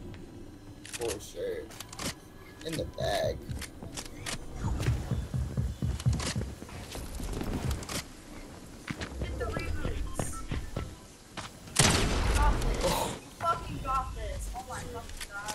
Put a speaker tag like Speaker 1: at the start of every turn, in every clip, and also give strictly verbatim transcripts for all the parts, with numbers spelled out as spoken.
Speaker 1: For sure. In the bag.
Speaker 2: Get the reboots. Got this.
Speaker 1: Oh.
Speaker 2: You fucking got this. Oh my fucking god.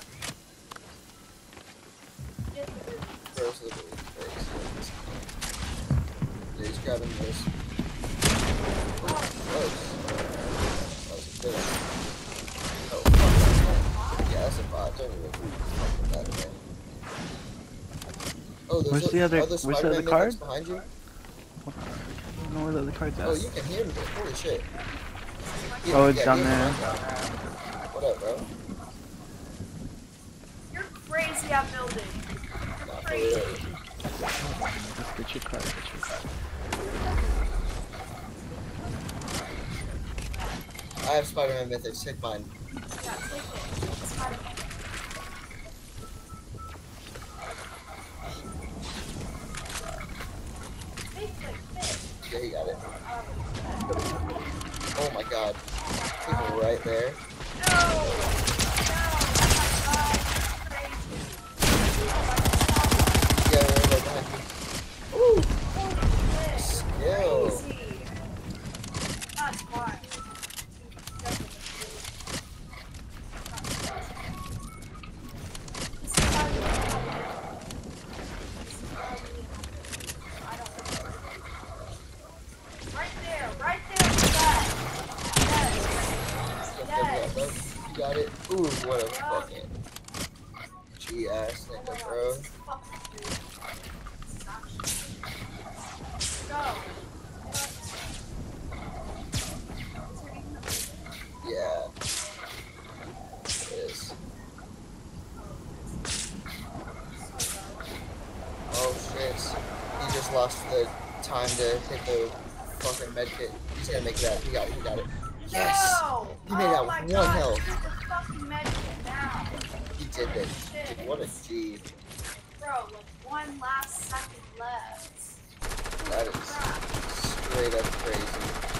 Speaker 2: Get the reboots.
Speaker 1: Where's the boot? Where's yeah, he's grabbing this. Oh, close. That was a good one. Oh, fuck. Yeah, that's a bot. Don't even fuck with that thing. Oh, there's
Speaker 3: Where's
Speaker 1: a,
Speaker 3: the other-
Speaker 1: other
Speaker 3: where's the
Speaker 1: Spider-Man
Speaker 3: other card?
Speaker 1: mythics behind you.
Speaker 3: I don't know where the other card's at.
Speaker 1: Oh, you can hear me. Holy shit. Yeah,
Speaker 3: Oh, it's
Speaker 1: yeah,
Speaker 3: down
Speaker 1: yeah,
Speaker 3: there.
Speaker 1: What up, bro?
Speaker 2: You're crazy at building.
Speaker 1: Nah,
Speaker 2: You're
Speaker 1: for
Speaker 2: crazy.
Speaker 1: real.
Speaker 3: Get your card, get your card.
Speaker 1: I have Spider-Man mythics. Take mine.
Speaker 2: Yeah, take it. It's Spider-Man. Fake, fake, fake.
Speaker 1: Yeah, he got it.
Speaker 2: Um,
Speaker 1: Oh my god. People right there.
Speaker 2: No! No! Oh my god. Crazy.
Speaker 1: Yeah, right, right behind you. Ooh!
Speaker 2: Holy shit.
Speaker 1: Skill.
Speaker 2: Crazy. That's why. Right there, right there, yes. Yes. Yes.
Speaker 1: You got it. Ooh, what a fucking G ass
Speaker 2: Oh my
Speaker 1: nigga,
Speaker 2: god,
Speaker 1: bro.
Speaker 2: this is fucking dude. This is actually- Go.
Speaker 1: Yeah. It is. Oh shit. He just lost the time to hit the fucking medkit. He's gonna make that. He got it. He got it. Yes!
Speaker 2: No!
Speaker 1: He made
Speaker 2: Oh
Speaker 1: that
Speaker 2: my
Speaker 1: one
Speaker 2: god,
Speaker 1: health.
Speaker 2: here's the fucking medkit now.
Speaker 1: He did it.
Speaker 2: Shit.
Speaker 1: Dude, what a G.
Speaker 2: Bro, like one last second left.
Speaker 1: That
Speaker 2: Holy
Speaker 1: is
Speaker 2: crap.
Speaker 1: straight up crazy.